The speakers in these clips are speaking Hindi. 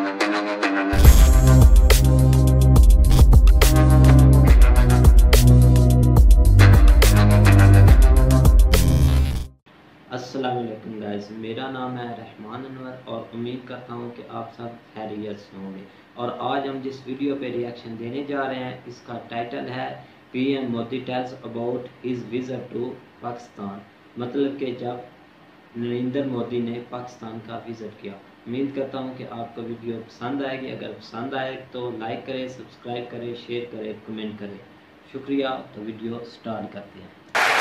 अस्सलाम वालेकुम गाइस, मेरा नाम है रहमान अनवर और उम्मीद करता हूँ कि आप सब खैरियत से होंगे। और आज हम जिस वीडियो पे रिएक्शन देने जा रहे हैं, इसका टाइटल है PM Modi tells about his visit to Pakistan. मतलब कि जब नरेंद्र मोदी ने पाकिस्तान का विजिट किया। उम्मीद करता हूँ कि आपको वीडियो पसंद आएगी। अगर पसंद आए तो लाइक करें, सब्सक्राइब करें, शेयर करें, कमेंट करें। शुक्रिया। तो वीडियो स्टार्ट करते हैं।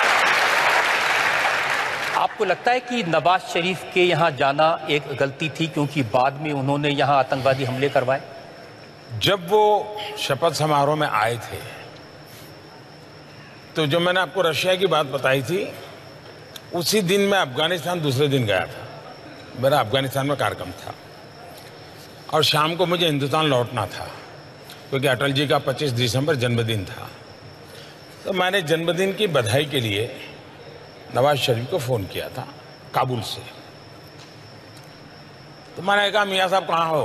आपको लगता है कि नवाज शरीफ के यहाँ जाना एक गलती थी, क्योंकि बाद में उन्होंने यहाँ आतंकवादी हमले करवाए? जब वो शपथ समारोह में आए थे तो जो मैंने आपको रशिया की बात बताई थी, उसी दिन मैं अफगानिस्तान दूसरे दिन गया था। मेरा अफगानिस्तान में कार्यक्रम था और शाम को मुझे हिंदुस्तान लौटना था, क्योंकि अटल जी का 25 दिसंबर जन्मदिन था। तो मैंने जन्मदिन की बधाई के लिए नवाज शरीफ को फ़ोन किया था काबुल से। तो मैंने कहा, मियाँ साहब कहाँ हो?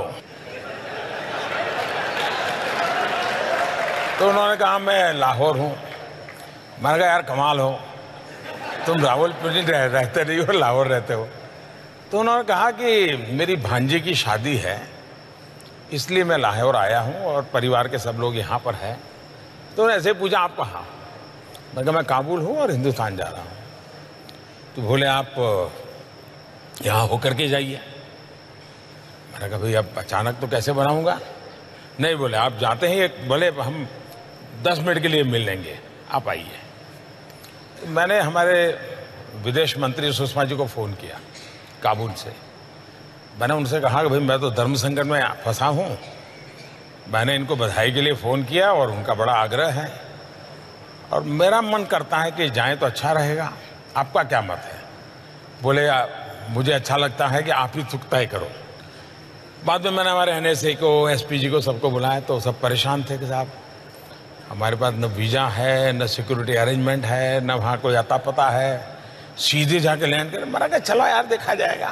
तो उन्होंने कहा, मैं लाहौर हूँ। मैंने कहा, यार कमाल हो, तुम रावलपिंडी रहते नहीं हो, लाहौर रहते हो। तो उन्होंने कहा कि मेरी भांजी की शादी है, इसलिए मैं लाहौर आया हूँ और परिवार के सब लोग यहाँ पर हैं। तो उन्होंने ऐसे पूछा, आप कहाँ? मैंने कहा, मैं काबुल हूँ और हिंदुस्तान जा रहा हूँ। तो बोले, आप यहाँ होकर के जाइए। मैंने कहा, भाई अब अचानक तो कैसे बनाऊंगा? नहीं, बोले आप जाते हैं, बोले हम 10 मिनट के लिए मिल लेंगे, आप आइए। तो मैंने हमारे विदेश मंत्री सुषमा जी को फ़ोन किया काबुल से। मैंने उनसे कहा कि भाई मैं तो धर्म संकट में फंसा हूँ। मैंने इनको बधाई के लिए फ़ोन किया और उनका बड़ा आग्रह है और मेरा मन करता है कि जाएं तो अच्छा रहेगा। आपका क्या मत है? बोले, मुझे अच्छा लगता है कि आप ही तय करो। बाद में मैंने हमारे NSA को, SPG को, सबको बुलाया तो सब परेशान थे कि साहब हमारे पास न वीज़ा है, न सिक्योरिटी अरेंजमेंट है, न वहाँ कोई अता पता है, सीधे जाके लैंड करें। मैंने कहा, चलो यार देखा जाएगा।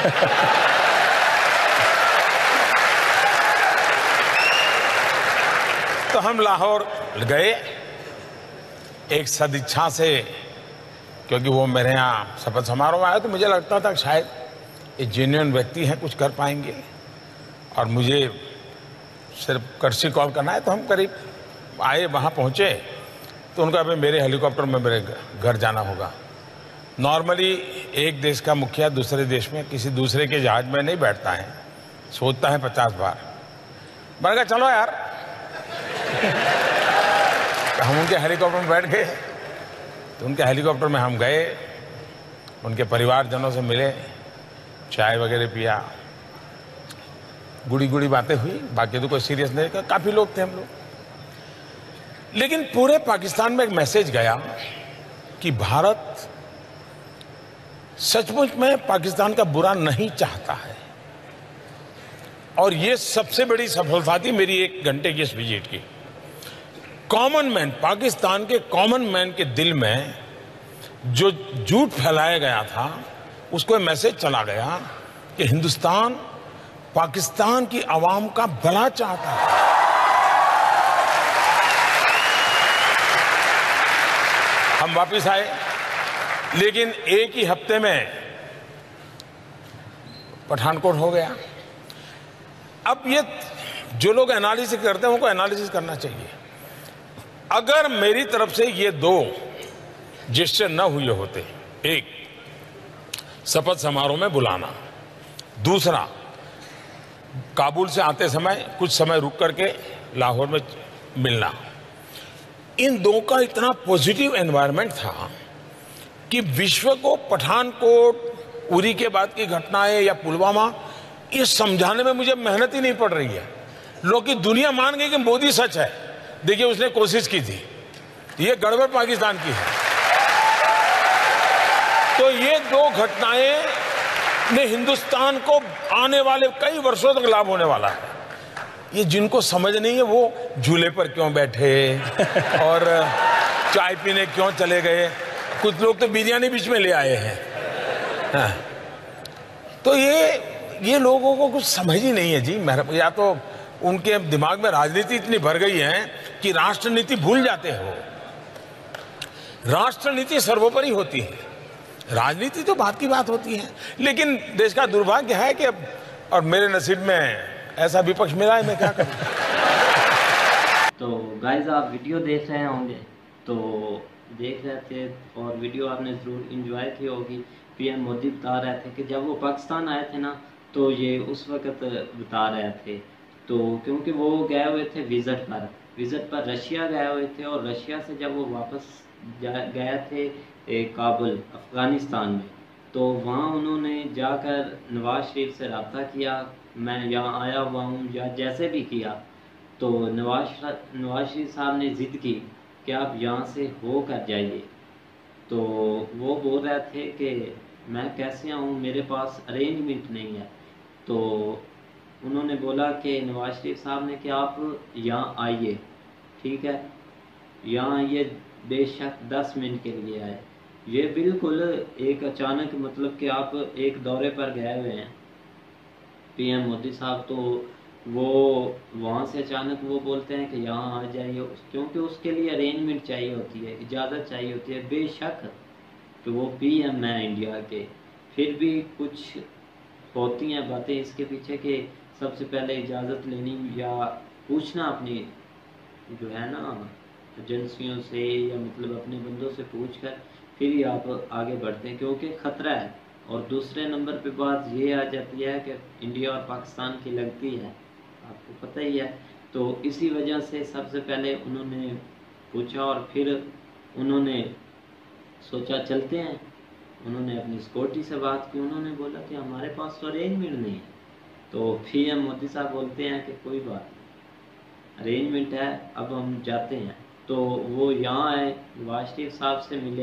तो हम लाहौर गए एक सदिच्छा से, क्योंकि वो मेरे यहाँ शपथ समारोह में आया तो मुझे लगता था कि शायद ये जेन्युइन व्यक्ति हैं, कुछ कर पाएंगे। और मुझे सिर्फ कर्सी कॉल करना है। तो हम करीब आए, वहाँ पहुँचे तो उनका भाई मेरे हेलीकॉप्टर में मेरे घर जाना होगा। नॉर्मली एक देश का मुखिया दूसरे देश में किसी दूसरे के जहाज में नहीं बैठता है, सोचता है 50 बार। मैंने कहा, चलो यार। तो हम उनके हेलीकॉप्टर में बैठ गए। तो उनके हेलीकॉप्टर में हम गए, उनके परिवारजनों से मिले, चाय वगैरह पिया, गुड़ी गुड़ी बातें हुई। बाकी तो कोई सीरियस नहीं, काफ़ी लोग थे हम लोग। लेकिन पूरे पाकिस्तान में एक मैसेज गया कि भारत सचमुच में पाकिस्तान का बुरा नहीं चाहता है। और ये सबसे बड़ी सफलता थी मेरी 1 घंटे की इस विजिट की। कॉमन मैन, पाकिस्तान के कॉमन मैन के दिल में जो झूठ फैलाया गया था, उसको मैसेज चला गया कि हिंदुस्तान पाकिस्तान की आवाम का भला चाहता है। हम वापस आए, लेकिन एक ही हफ्ते में पठानकोट हो गया। अब ये जो लोग एनालिसिस करते हैं उनको एनालिसिस करना चाहिए। अगर मेरी तरफ से ये 2 जेस्चर न हुए होते, एक शपथ समारोह में बुलाना, दूसरा काबुल से आते समय कुछ समय रुक करके लाहौर में मिलना, इन 2 का इतना पॉजिटिव एनवायरनमेंट था कि विश्व को पठानकोट, उरी के बाद की घटनाएं या पुलवामा, ये समझाने में मुझे मेहनत ही नहीं पड़ रही है। लोग की दुनिया मान गई कि मोदी सच है। देखिए, उसने कोशिश की थी, ये गड़बड़ पाकिस्तान की है। तो ये 2 घटनाएं ने हिंदुस्तान को आने वाले कई वर्षों तक लाभ होने वाला है। ये जिनको समझ नहीं है वो झूले पर क्यों बैठे और चाय पीने क्यों चले गए। कुछ लोग तो बिरयानी बीच में ले आए हैं। हाँ। तो ये लोगों को कुछ समझ ही नहीं है जी। या तो उनके दिमाग में राजनीति इतनी भर गई है कि राष्ट्रनीति भूल जाते हो। राष्ट्रनीति सर्वोपरि होती है, राजनीति तो बात की बात होती है। लेकिन देश का दुर्भाग्य है कि अब, और मेरे नसीब में ऐसा विपक्ष मिला है, मैं क्या करूं। तो गाइस आप वीडियो देख रहे होंगे, तो देख रहे थे और वीडियो आपने ज़रूर इंजॉय की होगी। पीएम मोदी बता रहे थे कि जब वो पाकिस्तान आए थे ना, तो ये उस वक़्त बता रहे थे, तो क्योंकि वो गए हुए थे विज़िट पर रशिया गए हुए थे, और रशिया से जब वो वापस गए थे काबुल अफ़गानिस्तान में, तो वहाँ उन्होंने जाकर नवाज़ शरीफ से रब्ता किया, मैं यहाँ आया हुआ हूँ, या जैसे भी किया। तो नवाज शरीफ साहब ने ज़िद की कि आप यहाँ से हो कर जाइए। तो वो बोल रहे थे कि मैं कैसे आऊँ, मेरे पास अरेंजमेंट नहीं है। तो उन्होंने बोला कि नवाज शरीफ साहब ने कि आप यहाँ आइए, ठीक है, यहाँ आइए, बेशक 10 मिनट के लिए आए। ये बिल्कुल एक अचानक, मतलब कि आप एक दौरे पर गए हुए हैं पीएम मोदी साहब, तो वो वहाँ से अचानक वो बोलते हैं कि यहाँ आ जाइए, क्योंकि उसके लिए अरेंजमेंट चाहिए होती है, इजाज़त चाहिए होती है। बेशक कि वो पीएम है इंडिया के, फिर भी कुछ होती हैं बातें इसके पीछे कि सबसे पहले इजाज़त लेनी या पूछना अपनी जो है ना एजेंसियों से, या मतलब अपने बंदों से पूछकर फिर ही आप आगे बढ़ते हैं, क्योंकि ख़तरा है। और दूसरे नंबर पे बात ये आ जाती है कि इंडिया और पाकिस्तान की लगती है, आपको पता ही है। तो इसी वजह से सबसे पहले उन्होंने पूछा और फिर उन्होंने सोचा चलते हैं। उन्होंने अपनी सिक्योरिटी से बात की, उन्होंने बोला कि हमारे पास तो अरेंजमेंट नहीं है। तो पीएम मोदी साहब बोलते हैं कि कोई बात नहीं, अरेंजमेंट है, अब हम जाते हैं। तो वो यहाँ आए, नवाज शरीफ साहब से मिले,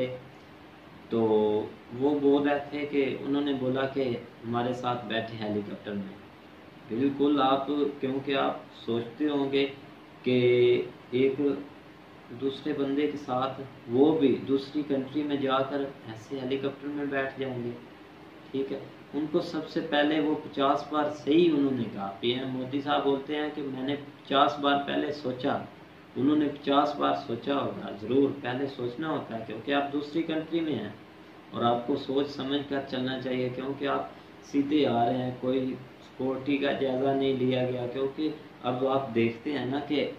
तो वो बोल रहे थे कि उन्होंने बोला कि हमारे साथ बैठे हेलीकॉप्टर में। बिल्कुल आप, क्योंकि आप सोचते होंगे कि एक दूसरे बंदे के साथ, वो भी दूसरी कंट्री में जाकर ऐसे हेलीकॉप्टर में बैठ जाएंगे, ठीक है। उनको सबसे पहले वो 50 बार सही उन्होंने कहा। पीएम मोदी साहब बोलते हैं कि मैंने 50 बार पहले सोचा, उन्होंने 50 बार सोचा होगा, ज़रूर पहले सोचना होता है, क्योंकि आप दूसरी कंट्री में हैं और आपको सोच समझ कर चलना चाहिए, क्योंकि आप सीधे आ रहे हैं, कोई सिक्योरिटी का जायज़ा नहीं लिया गया। क्योंकि अब आप देखते हैं ना कि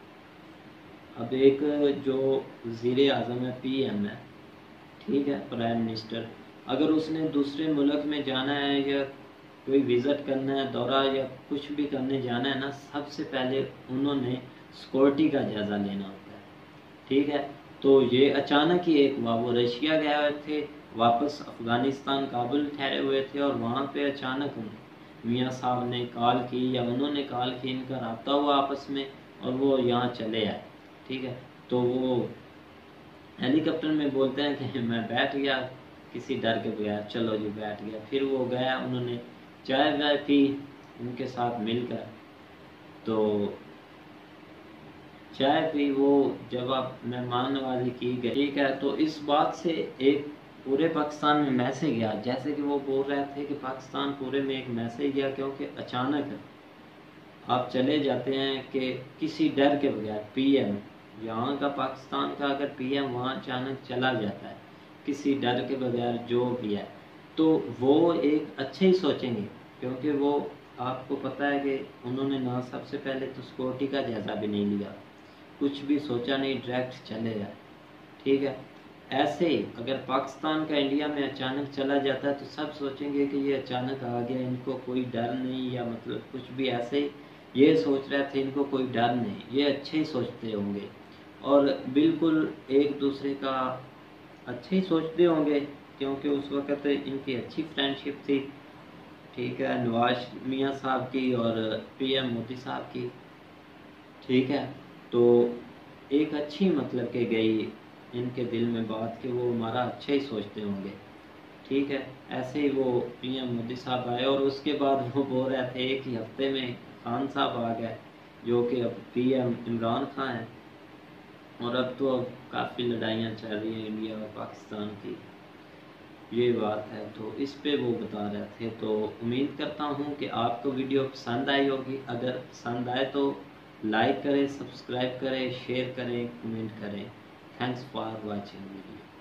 अब एक जो वज़ीर आज़म है, पीएम है, ठीक है, प्राइम मिनिस्टर, अगर उसने दूसरे मुल्क में जाना है या कोई विज़िट करना है, दौरा या कुछ भी करने जाना है ना, सबसे पहले उन्होंने सिक्योरिटी का जायज़ा लेना होता है, ठीक है। तो ये अचानक ही एक हुआ, वो रशिया गए हुए थे, वापस अफ़गानिस्तान काबुल ठहरे हुए थे, और वहाँ पे अचानक मियाँ साहब ने कॉल की, या उन्होंने कॉल की, इनका रब्ता हुआ आपस में, और वो यहाँ चले आए, ठीक है। तो वो हेलीकॉप्टर में बोलते हैं कि मैं बैठ गया किसी डर के बगैर, चलो जी बैठ गया। फिर वो गया, उन्होंने चाय वाय पी उनके साथ मिलकर, तो चाय पी, वो जब आप मेहमान नवाजी की गई, ठीक है। तो इस बात से एक पूरे पाकिस्तान में मैसेज गया, जैसे कि वो बोल रहे थे कि पाकिस्तान पूरे में एक मैसेज गया, क्योंकि अचानक आप चले जाते हैं कि किसी डर के बगैर। पीएम यहाँ का, पाकिस्तान का अगर पीएम वहाँ अचानक चला जाता है किसी डर के बगैर, जो भी है, तो वो एक अच्छे ही सोचेंगे, क्योंकि वो आपको पता है कि उन्होंने ना सबसे पहले तो सिक्योरिटी का जायज़ा भी नहीं लिया, कुछ भी सोचा नहीं, डायरेक्ट चले गए, ठीक है। ऐसे ही अगर पाकिस्तान का इंडिया में अचानक चला जाता है तो सब सोचेंगे कि ये अचानक आ गया, इनको कोई डर नहीं, या मतलब कुछ भी ऐसे ही ये सोच रहे थे, इनको कोई डर नहीं, ये अच्छे ही सोचते होंगे, और बिल्कुल एक दूसरे का अच्छे ही सोचते होंगे, क्योंकि उस वक़्त इनकी अच्छी फ्रेंडशिप थी, ठीक है, नवाज मियाँ साहब की और पीएम मोदी साहब की, ठीक है। तो एक अच्छी मतलब कि गई इनके दिल में बात कि वो हमारा अच्छा ही सोचते होंगे, ठीक है। ऐसे ही वो पीएम मोदी साहब आए, और उसके बाद वो बोल रहे थे एक ही हफ्ते में खान साहब आ गए, जो कि अब पीएम इमरान खान हैं, और अब तो काफ़ी लड़ाइयाँ चल रही हैं इंडिया और पाकिस्तान की। ये बात है। तो इस पे वो बता रहे थे। तो उम्मीद करता हूँ कि आपको वीडियो पसंद आई होगी। अगर पसंद आए तो लाइक करें, सब्सक्राइब करें, शेयर करें, कमेंट करें। Thanks for watching video.